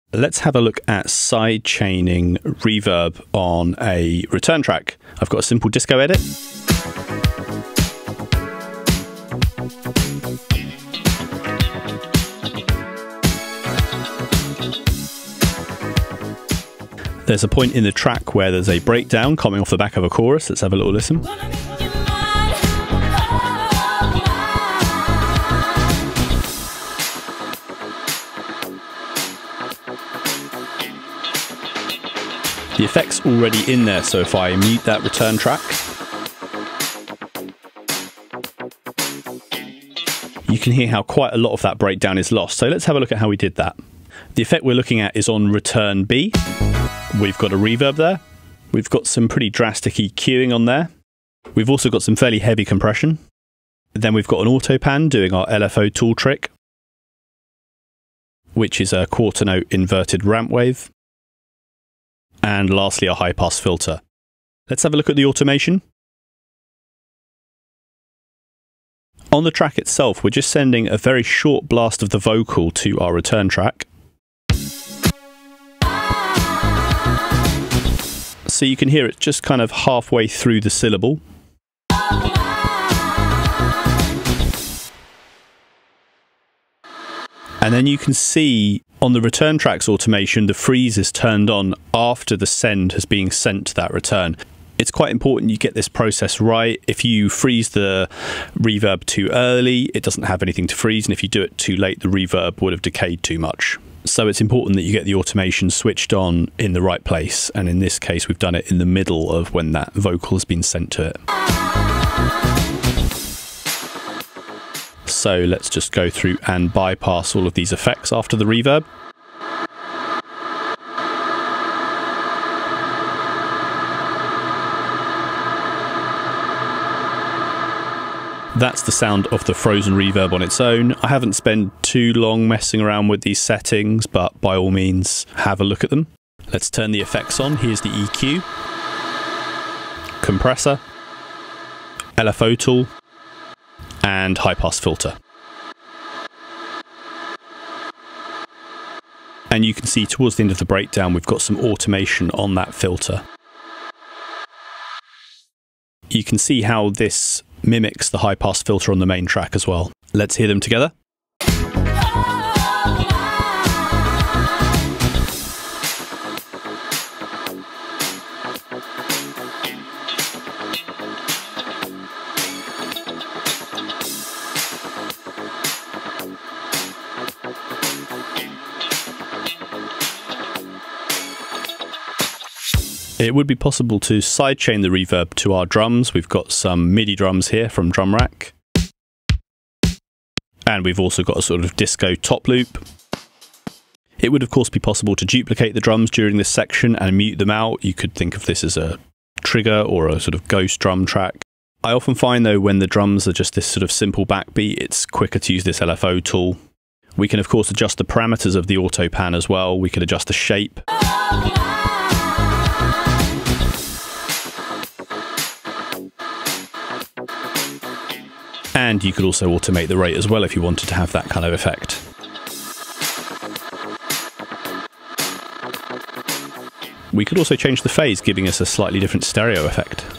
Let's have a look at sidechaining reverb on a return track. I've got a simple disco edit. There's a point in the track where there's a breakdown coming off the back of a chorus. Let's have a little listen. The effect's already in there, so if I mute that return track, you can hear how quite a lot of that breakdown is lost. So let's have a look at how we did that. The effect we're looking at is on return B. We've got a reverb there. We've got some pretty drastic EQing on there. We've also got some fairly heavy compression. Then we've got an auto pan doing our LFO tool trick, which is a quarter note inverted ramp wave. And lastly, a high pass filter. Let's have a look at the automation. On the track itself, we're just sending a very short blast of the vocal to our return track. So you can hear it just kind of halfway through the syllable. And then you can see on the return track's automation, the freeze is turned on after the send has been sent to that return. It's quite important you get this process right. If you freeze the reverb too early, it doesn't have anything to freeze. And if you do it too late, the reverb would have decayed too much. So it's important that you get the automation switched on in the right place. And in this case, we've done it in the middle of when that vocal has been sent to it. So let's just go through and bypass all of these effects after the reverb. That's the sound of the frozen reverb on its own. I haven't spent too long messing around with these settings, but by all means, have a look at them. Let's turn the effects on. Here's the EQ, compressor, LFO tool, and high pass filter. And you can see towards the end of the breakdown, we've got some automation on that filter. You can see how this mimics the high pass filter on the main track as well. Let's hear them together. It would be possible to sidechain the reverb to our drums. We've got some MIDI drums here from Drum Rack. And we've also got a sort of disco top loop. It would of course be possible to duplicate the drums during this section and mute them out. You could think of this as a trigger or a sort of ghost drum track. I often find though when the drums are just this sort of simple backbeat, it's quicker to use this LFO tool. We can of course adjust the parameters of the auto pan as well. We can adjust the shape. And you could also automate the rate as well if you wanted to have that kind of effect. We could also change the phase, giving us a slightly different stereo effect.